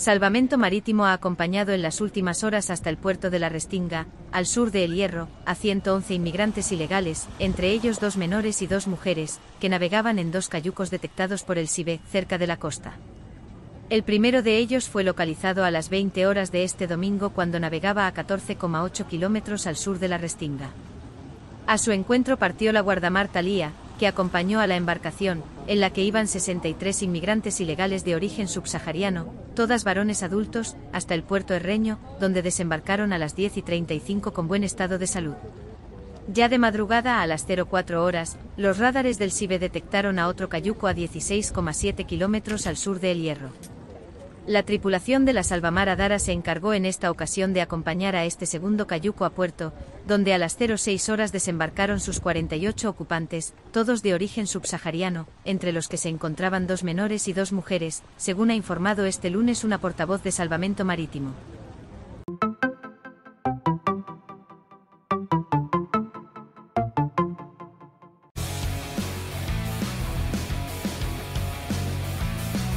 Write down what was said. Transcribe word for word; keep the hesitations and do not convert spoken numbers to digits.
Salvamento Marítimo ha acompañado en las últimas horas hasta el puerto de La Restinga, al sur de El Hierro, a ciento once inmigrantes ilegales, entre ellos dos menores y dos mujeres, que navegaban en dos cayucos detectados por el SIBE, cerca de la costa. El primero de ellos fue localizado a las veinte horas de este domingo cuando navegaba a catorce coma ocho kilómetros al sur de La Restinga. A su encuentro partió la guardamar Thalía, que acompañó a la embarcación, en la que iban sesenta y tres inmigrantes ilegales de origen subsahariano, todas varones adultos, hasta el puerto Herreño, donde desembarcaron a las diez y treinta y cinco con buen estado de salud. Ya de madrugada a las cero cuatro horas, los radares del SIBE detectaron a otro cayuco a dieciséis coma siete kilómetros al sur de El Hierro. La tripulación de la Salvamar Adara se encargó en esta ocasión de acompañar a este segundo cayuco a puerto, donde a las cero seis horas desembarcaron sus cuarenta y ocho ocupantes, todos de origen subsahariano, entre los que se encontraban dos menores y dos mujeres, según ha informado este lunes una portavoz de Salvamento Marítimo.